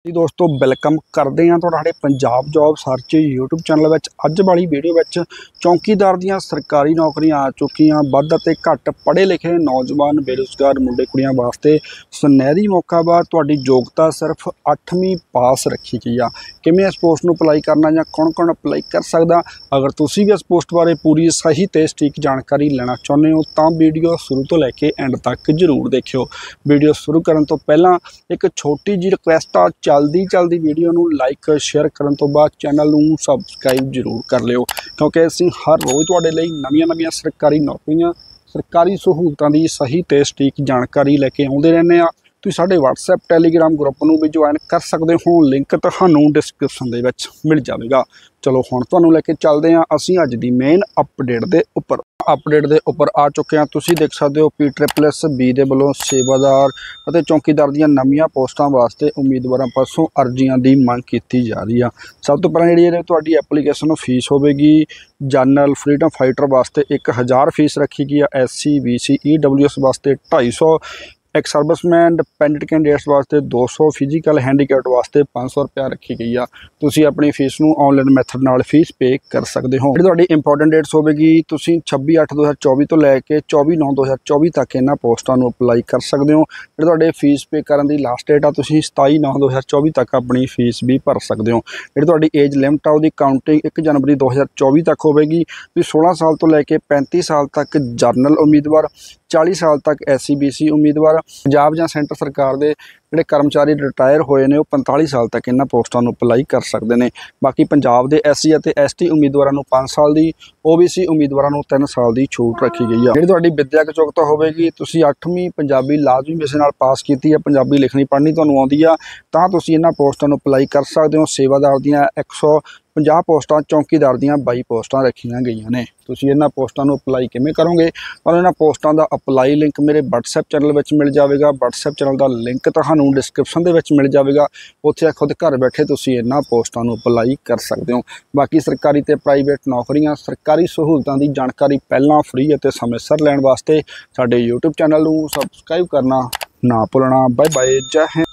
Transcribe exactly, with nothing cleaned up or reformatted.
जी दोस्तों वेलकम करते हैं तुहाडे Punjab job search YouTube channel में। अज वाली वीडियो में चौकीदार दियां सरकारी नौकरियां आ चुकियां। वध ते घट पढ़े लिखे नौजवान बेरोजगार मुंडे कुड़ियां वास्ते सुनहरी मौका वा तुहाडी योग्यता सिर्फ अठवीं पास रखी गई आ। किवें इस पोस्ट नूं अप्लाई करना या कौन कौन अप्लाई कर सकदा, अगर तुसीं भी इस पोस्ट बारे पूरी सही ते सटीक जानकारी लेना चाहुंदे हो तां वीडियो शुरू तो लैके एंड तक जरूर देखियो। वीडियो शुरू करन तो पहलां एक छोटी जी रिक्वेस्ट आ, जल्दी जल्दी वीडियो नूं लाइक शेयर करन तो बाद चैनल नूं सबसक्राइब जरूर कर लिओ, क्योंकि असीं हर रोज़ तुहाडे लई नवीआं नवीआं सरकारी नौकरियां सरकारी सहूलतां दी सही ते सटीक जानकारी लैके आउंदे रहने आ। तुसीं साडे WhatsApp टैलीग्राम ग्रुप नूं भी ज्वाइन कर सकदे हो, लिंक तुहानूं डिस्क्रिप्शन दे विच मिल जाएगा। चलो हुण तुहानूं लैके चलदे हां असीं अज दी मेन अपडेट दे उपर अपडेट दे उपर आ चुके हैं। तुसीं देख सकते हो पी ट्रिपल एस बी दे वल्लों सेवादार अते चौकीदार दीयां नवीआं पोस्टां वास्ते उम्मीदवारां पासों अर्जियां दी मंग कीती जा रही है। सब तो पहलां जिहड़ी तुहाडी एप्लीकेशन फीस होवेगी, जनरल फ्रीडम फाइटर वास्ते एक हज़ार फीस रखी गई है, S C B C E W S वास्ते ढाई सौ, एक सर्विसमैन डिपेंडेंट कैंडिडेट्स वास्ते दो सौ, फिजिकल हैंडीकैप्ड वास्ते पाँच सौ रुपया रखी गई है। तुसीं अपनी फीस नूं ऑनलाइन मैथड नाल फीस पे कर सकते हो। जिहड़ी तुहाडी इंपॉर्टेंट डेट्स होवेगी, तुसीं छब्बी अठ दो हज़ार चौबी तो लैके चौबी नौ दो हज़ार चौबी तक इन्हां पोस्टां नूं अप्लाई कर सकते हो। जिहड़ी तुहाडे फीस पे करन दी लास्ट डेट आ, तुसीं सताई नौ दो हज़ार चौबी तक अपनी फीस भी भर सकते हो। जिहड़ी तुहाडी एज लिमिट आ उहदी काउंटिंग एक जनवरी दो हज़ार चौबी तक होवेगी। तुसीं सोलह साल तो लैके पैंती साल तक जरनल उम्मीदवार, चालीस साल तक एस सी बी सी उम्मीदवार, पंजाब जां सेंटर सरकार दे जिहड़े कर्मचारी रिटायर होए ने पैंतालीस साल तक इन्हां पोस्टां नूं अप्लाई कर सकते हैं। बाकी पंजाब दे एस सी अते एस टी उम्मीदवारां नूं पाँच साल की, ओ बी सी उम्मीदवारां नूं तीन साल की छूट रखी गई है। जिहड़ी तुहाडी विद्याक योग्यता होवेगी, तुसीं अठवीं पंजाबी लाजमी विषय नाल पास कीती है, पंजाबी लिखनी पढ़नी तुहानूं आउंदी आ तां तुसीं इन्हां पोस्टां नूं अप्लाई कर सकते हो। सेवादार दीयां एक सौ पंजाह पोस्टां, चौकीदार दीयां बाई पोस्टां रखियां गईयां ने। तुसीं इन्हां पोस्टां नूं अप्लाई किवें करोगे? और इन्हां पोस्टां दा अप्लाई लिंक मेरे WhatsApp चैनल विच मिल जाएगा। WhatsApp चैनल दा लिंक तुहानूं डिस्क्रिप्शन दे विच मिल जाएगा। उत्थे खुद घर बैठे तुसीं इन्हां पोस्टां नूं अप्लाई कर सकते हो। बाकी सरकारी ते प्राइवेट नौकरियां सरकारी सहूलतां दी जानकारी पहलां फ्री अते समय सिर लैण वास्ते साडे यूट्यूब चैनल नूं सबसक्राइब करना ना भुलना। बाय बाय, जय हिंद।